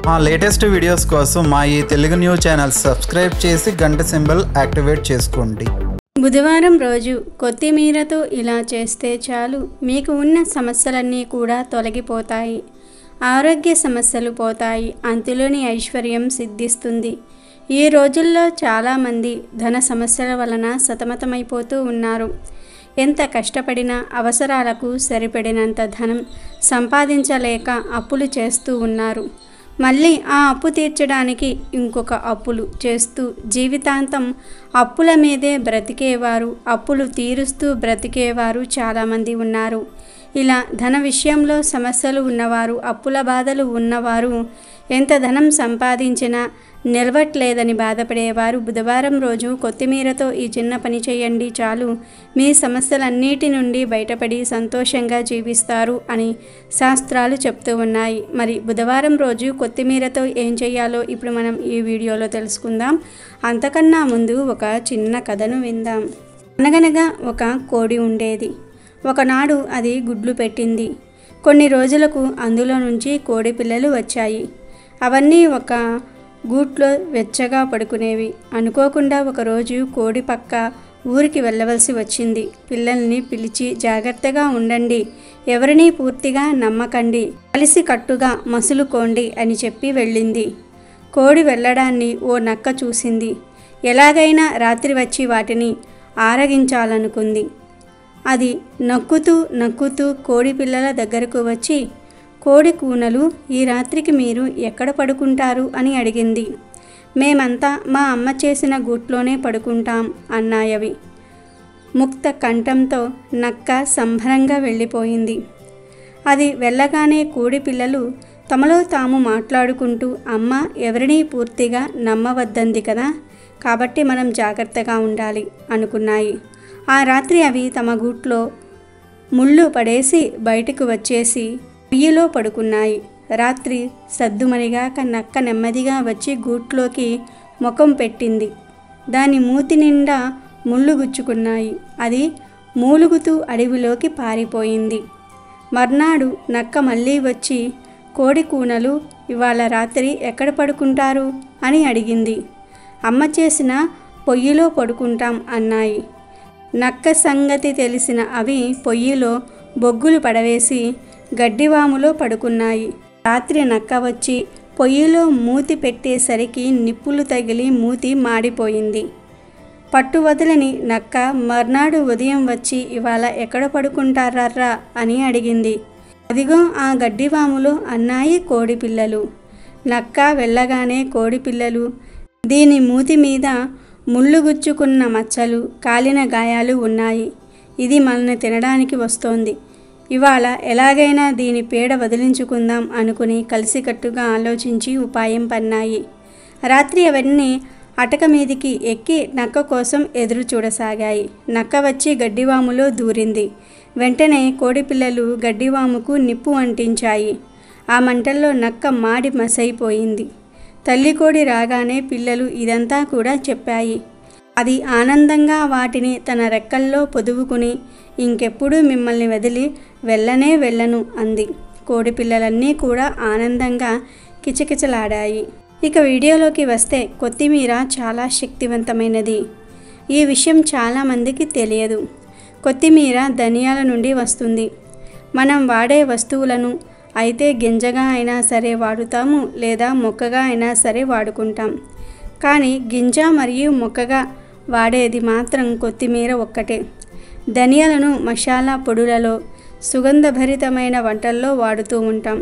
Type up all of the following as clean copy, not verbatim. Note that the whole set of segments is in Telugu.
మా లేటెస్ట్ వీడియోస్ కోసం మా ఈ తెలుగు న్యూస్ ఛానల్ సబ్స్క్రైబ్ చేసి గంట సింబల్ యాక్టివేట్ చేసుకోండి. బుధవారం రోజు కొత్తిమీరతో ఇలా చేస్తే చాలు మీకు ఉన్న సమస్యలన్నీ కూడా తొలగిపోతాయి. ఆరోగ్య సమస్యలు పోతాయి. అంతులోని ఐశ్వర్యం సిద్ధిస్తుంది. ఈ రోజుల్లో చాలామంది ధన సమస్యల వలన సతమతమైపోతూ ఉన్నారు. ఎంత కష్టపడినా అవసరాలకు సరిపడినంత ధనం సంపాదించలేక అప్పులు చేస్తూ ఉన్నారు. మళ్ళీ ఆ అప్పు తీర్చడానికి ఇంకొక అప్పులు చేస్తూ జీవితాంతం అప్పుల మీదే బ్రతికేవారు, అప్పులు తీరుస్తూ బ్రతికేవారు చాలామంది ఉన్నారు. ఇలా ధన విషయంలో సమస్యలు ఉన్నవారు, అప్పుల బాధలు ఉన్నవారు ఎంత ధనం సంపాదించినా నిలవట్లేదని బాధపడేవారు బుధవారం రోజు కొత్తిమీరతో ఈ చిన్న పని చేయండి చాలు మీ సమస్యలన్నిటి నుండి బయటపడి సంతోషంగా జీవిస్తారు అని శాస్త్రాలు చెప్తూ ఉన్నాయి. మరి బుధవారం రోజు కొత్తిమీరతో ఏం చేయాలో ఇప్పుడు మనం ఈ వీడియోలో తెలుసుకుందాం. అంతకన్నా ముందు ఒక చిన్న కథను విందాం. అనగనగా ఒక కోడి ఉండేది. ఒకనాడు అది గుడ్లు పెట్టింది. కొన్ని రోజులకు అందులో నుంచి కోడి పిల్లలు వచ్చాయి. అవన్నీ ఒక గూట్లో వెచ్చగా పడుకునేవి. అనుకోకుండా ఒకరోజు కోడి పక్క ఊరికి వెళ్ళవలసి వచ్చింది. పిల్లల్ని పిలిచి జాగ్రత్తగా ఉండండి, ఎవరినీ పూర్తిగా నమ్మకండి, కలిసి కట్టుగా మసులుకోండి అని చెప్పి వెళ్ళింది. కోడి వెళ్ళడాన్ని ఓ నక్క చూసింది. ఎలాగైనా రాత్రి వచ్చి వాటిని ఆరగించాలనుకుంది. అది నక్కుతూ కోడి పిల్లల దగ్గరకు వచ్చి, కోడి కూనలు, ఈ రాత్రికి మీరు ఎక్కడ పడుకుంటారు అని అడిగింది. మేమంతా మా అమ్మ చేసిన గూట్లోనే పడుకుంటాం అన్నాయవి. ముక్త కంఠంతో నక్క సంబరంగా వెళ్ళిపోయింది. అది వెళ్ళగానే కోడి పిల్లలు తమలో తాము మాట్లాడుకుంటూ, అమ్మ ఎవరినీ పూర్తిగా నమ్మవద్దంది కదా, కాబట్టి మనం జాగ్రత్తగా ఉండాలి అనుకున్నాయి. ఆ రాత్రి అవి తమ గూట్లో ముళ్ళు పడేసి బయటకు వచ్చేసి పొయ్యిలో పడుకున్నాయి. రాత్రి సద్దుమణిగాక నక్క నెమ్మదిగా వచ్చి గూట్లోకి ముఖం పెట్టింది. దాని మూతి నిండా ముళ్ళు గుచ్చుకున్నాయి. అది మూలుగుతూ అడవిలోకి పారిపోయింది. మర్నాడు నక్క మళ్ళీ వచ్చి, కోడి కూనలు, ఇవాళ రాత్రి ఎక్కడ పడుకుంటారు అని అడిగింది. అమ్మ చేసిన పొయ్యిలో పడుకుంటాం అన్నాయి. నక్క సంగతి తెలిసిన అవి పొయ్యిలో బొగ్గులు పడవేసి గడ్డివాములో పడుకున్నాయి. రాత్రి నక్క వచ్చి పొయ్యిలో మూతి పెట్టేసరికి నిప్పులు తగిలి మూతి మాడిపోయింది. పట్టు వదలని నక్క మర్నాడు ఉదయం వచ్చి, ఇవాళ ఎక్కడ పడుకుంటారా అని అడిగింది. అదిగో ఆ గడ్డివాములో అన్నాయి కోడి పిల్లలు. నక్క వెళ్ళగానే కోడి పిల్లలు, దీని మూతి మీద ముళ్ళు గుచ్చుకున్న మచ్చలు, కాలిన గాయాలు ఉన్నాయి. ఇది మనల్ని తినడానికి వస్తోంది. ఇవాళ ఎలాగైనా దీని పీడ వదిలించుకుందాం అనుకుని కలిసికట్టుగా ఆలోచించి ఉపాయం పన్నాయి. రాత్రి అవన్నీ అటక మీదికి ఎక్కి నక్క కోసం ఎదురు చూడసాగాయి. నక్క వచ్చి గడ్డివాములో దూరింది. వెంటనే కోడిపిల్లలు గడ్డివాముకు నిప్పు అంటించాయి. ఆ మంటల్లో నక్క మాడి మసైపోయింది. తల్లి కోడి రాగానే పిల్లలు ఇదంతా కూడా చెప్పాయి. అది ఆనందంగా వాటిని తన రెక్కల్లో పొదువుకుని, ఇంకెప్పుడు మిమ్మల్ని వదిలి వెళ్ళను అంది. కోడి పిల్లలన్నీ కూడా ఆనందంగా కిచకిచలాడాయి. ఇక వీడియోలోకి వస్తే కొత్తిమీర చాలా శక్తివంతమైనది. ఈ విషయం చాలామందికి తెలియదు. కొత్తిమీర ధనియాల నుండి వస్తుంది. మనం వాడే వస్తువులను అయితే గింజగా అయినా సరే వాడుతాము, లేదా మొక్కగా అయినా సరే వాడుకుంటాం. కానీ గింజ మరియు మొక్కగా వాడేది మాత్రం కొత్తిమీర ఒక్కటే. ధనియాలను మసాలా పొడులలో, సుగంధభరితమైన వంటల్లో వాడుతూ ఉంటాం.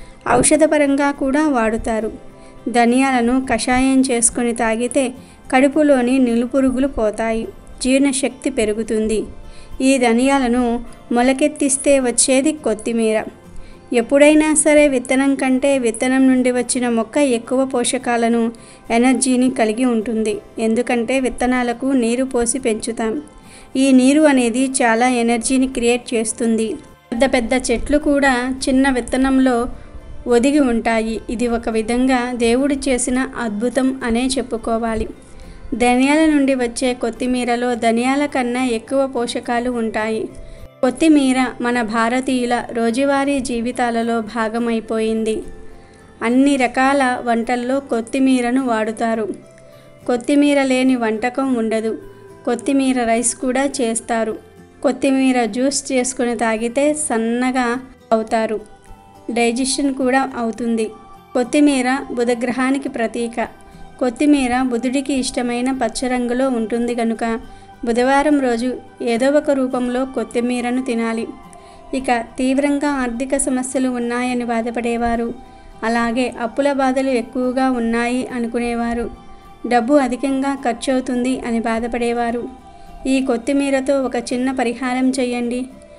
ఔషధపరంగా కూడా వాడుతారు. ధనియాలను కషాయం చేసుకొని తాగితే కడుపులోని నిలుపురుగులు పోతాయి, జీర్ణశక్తి పెరుగుతుంది. ఈ ధనియాలను మొలకెత్తిస్తే వచ్చేది కొత్తిమీర. ఎప్పుడైనా సరే విత్తనం కంటే విత్తనం నుండి వచ్చిన మొక్క ఎక్కువ పోషకాలను, ఎనర్జీని కలిగి ఉంటుంది. ఎందుకంటే విత్తనాలకు నీరు పోసి పెంచుతాం. ఈ నీరు అనేది చాలా ఎనర్జీని క్రియేట్ చేస్తుంది. పెద్ద పెద్ద చెట్లు కూడా చిన్న విత్తనంలో ఒదిగి ఉంటాయి. ఇది ఒక విధంగా దేవుడు చేసిన అద్భుతం అనే చెప్పుకోవాలి. ధనియాల నుండి వచ్చే కొత్తిమీరలో ధనియాల కన్నా ఎక్కువ పోషకాలు ఉంటాయి. కొత్తిమీర మన భారతీయుల రోజువారీ జీవితాలలో భాగమైపోయింది. అన్ని రకాల వంటల్లో కొత్తిమీరను వాడుతారు. కొత్తిమీర లేని వంటకం ఉండదు. కొత్తిమీర రైస్ కూడా చేస్తారు. కొత్తిమీర జ్యూస్ చేసుకుని తాగితే సన్నగా అవుతారు. డైజెషన్ కూడా అవుతుంది. కొత్తిమీర బుధగ్రహానికి ప్రతీక. కొత్తిమీర బుధుడికి ఇష్టమైన పచ్చ రంగులో ఉంటుంది కనుక బుధవారం రోజు ఏదో ఒక రూపంలో కొత్తిమీరను తినాలి. ఇక తీవ్రంగా ఆర్థిక సమస్యలు ఉన్నాయని బాధపడేవారు, అలాగే అప్పుల బాధలు ఎక్కువగా ఉన్నాయి అనుకునేవారు, డబ్బు అధికంగా ఖర్చు అవుతుంది అని బాధపడేవారు ఈ కొత్తిమీరతో ఒక చిన్న పరిహారం చేయండి.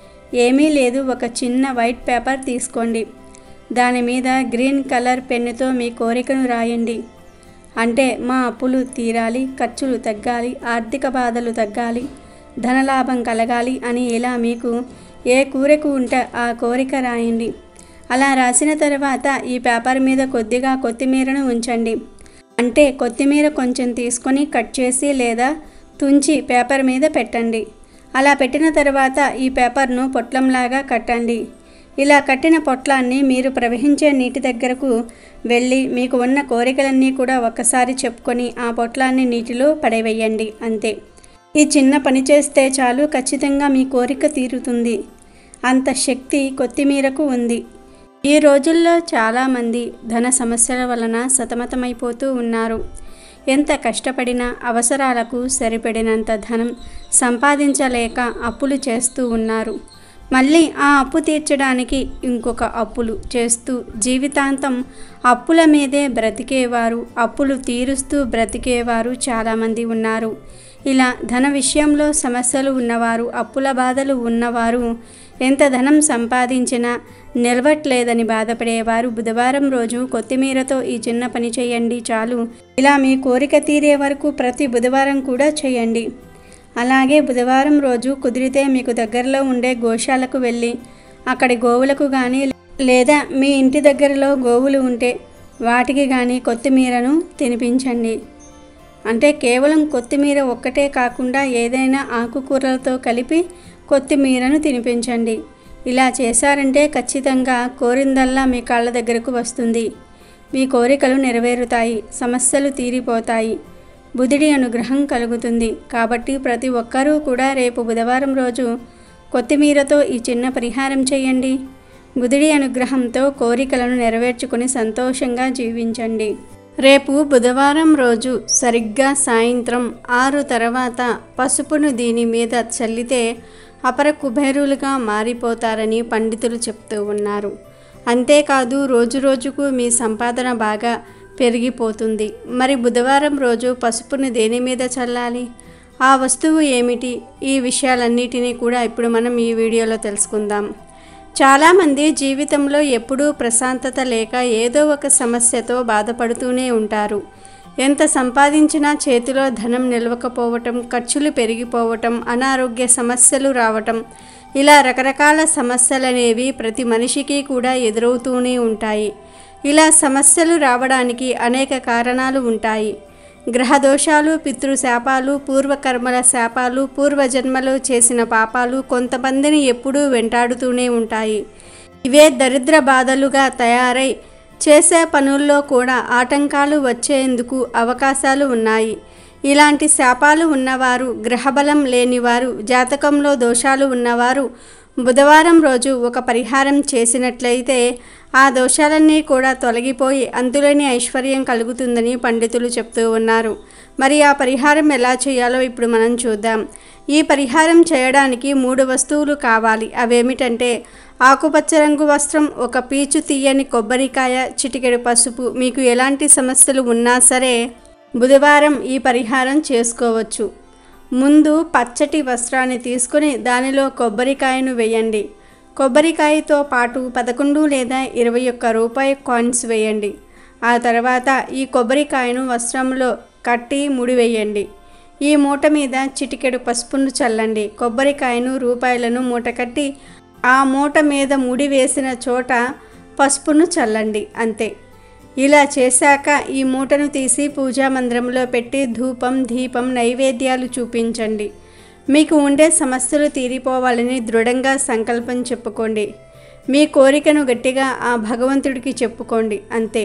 ఏమీ లేదు, ఒక చిన్న వైట్ పేపర్ తీసుకోండి. దాని మీద గ్రీన్ కలర్ పెన్నుతో మీ కోరికను రాయండి. అంటే మా అప్పులు తీరాలి, ఖర్చులు తగ్గాలి, ఆర్థిక బాధలు తగ్గాలి, ధనలాభం కలగాలి అని ఇలా మీకు ఏ కోరిక ఉంటే ఆ కోరిక రాయండి. అలా రాసిన తర్వాత ఈ పేపర్ మీద కొద్దిగా కొత్తిమీరను ఉంచండి. అంటే కొత్తిమీర కొంచెం తీసుకొని కట్ చేసి లేదా తుంచి పేపర్ మీద పెట్టండి. అలా పెట్టిన తర్వాత ఈ పేపర్ను పొట్లంలాగా కట్టండి. ఇలా కట్టిన పొట్లాన్ని మీరు ప్రవహించే నీటి దగ్గరకు వెళ్ళి మీకు ఉన్న కోరికలన్నీ కూడా ఒక్కసారి చెప్పుకొని ఆ పొట్లాన్ని నీటిలో పడవేయండి. అంతే. ఈ చిన్న పని చేస్తే చాలు, ఖచ్చితంగా మీ కోరిక తీరుతుంది. అంత శక్తి కొత్తిమీరకు ఉంది. ఈ రోజుల్లో చాలామంది ధన సమస్యల వలన సతమతమైపోతూ ఉన్నారు. ఎంత కష్టపడినా అవసరాలకు సరిపడినంత ధనం సంపాదించలేక అప్పులు చేస్తూ ఉన్నారు. మళ్ళీ ఆ అప్పు తీర్చడానికి ఇంకొక అప్పులు చేస్తూ జీవితాంతం అప్పుల మీదే బ్రతికేవారు, అప్పులు తీరుస్తూ బ్రతికేవారు చాలామంది ఉన్నారు. ఇలా ధన విషయంలో సమస్యలు ఉన్నవారు, అప్పుల బాధలు ఉన్నవారు ఎంత ధనం సంపాదించినా నిలవట్లేదని బాధపడేవారు బుధవారం రోజు కొత్తిమీరతో ఈ చిన్న పని చేయండి చాలు. ఇలా మీ కోరిక తీరే వరకు ప్రతి బుధవారం కూడా చేయండి. అలాగే బుధవారం రోజు కుదిరితే మీకు దగ్గరలో ఉండే గోశాలకు వెళ్ళి అక్కడి గోవులకు కానీ లేదా మీ ఇంటి దగ్గరలో గోవులు ఉంటే వాటికి కానీ కొత్తిమీరను తినిపించండి. అంటే కేవలం కొత్తిమీర ఒక్కటే కాకుండా ఏదైనా ఆకుకూరలతో కలిపి కొత్తిమీరను తినిపించండి. ఇలా చేశారంటే ఖచ్చితంగా కోరిందల్లా మీ కాళ్ళ దగ్గరకు వస్తుంది. మీ కోరికలు నెరవేరుతాయి, సమస్యలు తీరిపోతాయి, బుధుడి అనుగ్రహం కలుగుతుంది. కాబట్టి ప్రతి ఒక్కరూ కూడా రేపు బుధవారం రోజు కొత్తిమీరతో ఈ చిన్న పరిహారం చేయండి. బుధుడి అనుగ్రహంతో కోరికలను నెరవేర్చుకుని సంతోషంగా జీవించండి. రేపు బుధవారం రోజు సరిగ్గా సాయంత్రం 6 తర్వాత పసుపును దీని మీద చల్లితే అపర కుబేరులుగా మారిపోతారని పండితులు చెప్తూ ఉన్నారు. అంతేకాదు రోజురోజుకు మీ సంపాదన బాగా పెరిగిపోతుంది. మరి బుధవారం రోజు పసుపును దేని మీద చల్లాలి, ఆ వస్తువు ఏమిటి, ఈ విషయాలన్నిటినీ కూడా ఇప్పుడు మనం ఈ వీడియోలో తెలుసుకుందాం. చాలామంది జీవితంలో ఎప్పుడూ ప్రశాంతత లేక ఏదో ఒక సమస్యతో బాధపడుతూనే ఉంటారు. ఎంత సంపాదించినా చేతిలో ధనం నిలవకపోవటం, ఖర్చులు పెరిగిపోవటం, అనారోగ్య సమస్యలు రావటం, ఇలా రకరకాల సమస్యలనేవి ప్రతి మనిషికి కూడా ఎదురవుతూనే ఉంటాయి. ఇలా సమస్యలు రావడానికి అనేక కారణాలు ఉంటాయి. గ్రహదోషాలు, పితృశాపాలు, పూర్వకర్మల శాపాలు, పూర్వజన్మలో చేసిన పాపాలు కొంతమందిని ఎప్పుడూ వెంటాడుతూనే ఉంటాయి. ఇవే దరిద్ర బాధలుగా తయారై చేసే పనుల్లో కూడా ఆటంకాలు వచ్చేందుకు అవకాశాలు ఉన్నాయి. ఇలాంటి శాపాలు ఉన్నవారు, గ్రహబలం లేనివారు, జాతకంలో దోషాలు ఉన్నవారు బుధవారం రోజు ఒక పరిహారం చేసినట్లయితే ఆ దోషాలన్నీ కూడా తొలగిపోయి అంతులేని ఐశ్వర్యం కలుగుతుందని పండితులు చెప్తూ ఉన్నారు. మరి ఆ పరిహారం ఎలా చేయాలో ఇప్పుడు మనం చూద్దాం. ఈ పరిహారం చేయడానికి 3 వస్తువులు కావాలి. అవేమిటంటే ఆకుపచ్చ రంగు వస్త్రం, ఒక పీచు తీయని కొబ్బరికాయ, చిటికెడు పసుపు. మీకు ఎలాంటి సమస్యలు ఉన్నా సరే బుధవారం ఈ పరిహారం చేసుకోవచ్చు. ముందు పచ్చటి వస్త్రాన్ని తీసుకొని దానిలో కొబ్బరికాయను వేయండి. కొబ్బరికాయతో పాటు 11 లేదా 21 రూపాయి కాయిన్స్ వేయండి. ఆ తర్వాత ఈ కొబ్బరికాయను వస్త్రంలో కట్టి ముడివేయండి. ఈ మూట మీద చిటికెడు పసుపును చల్లండి. కొబ్బరికాయను, రూపాయలను మూట కట్టి ఆ మూట మీద ముడి వేసిన చోట పసుపును చల్లండి. అంతే. ఇలా చేశాక ఈ మూటను తీసి పూజా మందిరంలో పెట్టి ధూపం, దీపం, నైవేద్యాలు చూపించండి. మీకు ఉండే సమస్యలు తీరిపోవాలని దృఢంగా సంకల్పం చెప్పుకోండి. మీ కోరికను గట్టిగా ఆ భగవంతుడికి చెప్పుకోండి. అంతే.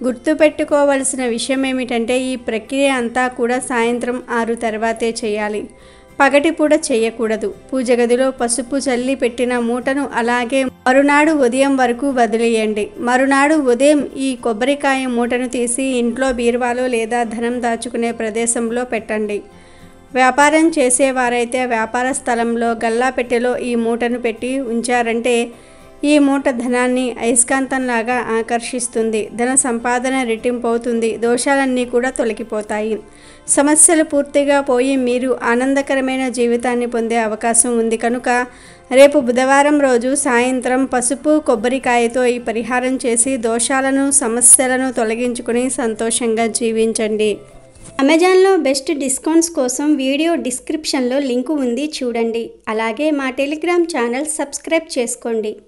గుర్తుపెట్టుకోవలసిన విషయం ఏమిటంటే ఈ ప్రక్రియ అంతా కూడా సాయంత్రం 6 తర్వాతే చేయాలి. పగటిపూట చేయకూడదు. పూజ గదిలో పసుపు చల్లి పెట్టిన మూటను అలాగే మరునాడు ఉదయం వరకు వదిలేయండి. మరునాడు ఉదయం ఈ కొబ్బరికాయ మూటను తీసి ఇంట్లో బీరువాలో లేదా ధనం దాచుకునే ప్రదేశంలో పెట్టండి. వ్యాపారం చేసేవారైతే వ్యాపార స్థలంలో గల్లాపెట్టెలో ఈ మూటను పెట్టి ఉంచారంటే ఈ మూట ధనాన్ని అయస్కాంతంలాగా ఆకర్షిస్తుంది. ధన సంపాదన రెట్టింపు అవుతుంది. దోషాలన్నీ కూడా తొలగిపోతాయి. సమస్యలు పూర్తిగా పోయి మీరు ఆనందకరమైన జీవితాన్ని పొందే అవకాశం ఉంది కనుక రేపు బుధవారం రోజు సాయంత్రం పసుపు కొబ్బరికాయతో ఈ పరిహారం చేసి దోషాలను సమస్యలను తొలగించుకుని సంతోషంగా జీవించండి. అమెజాన్లో బెస్ట్ డిస్కౌంట్స్ కోసం వీడియో డిస్క్రిప్షన్లో లింకు ఉంది, చూడండి. అలాగే మా టెలిగ్రామ్ ఛానల్ సబ్స్క్రైబ్ చేసుకోండి.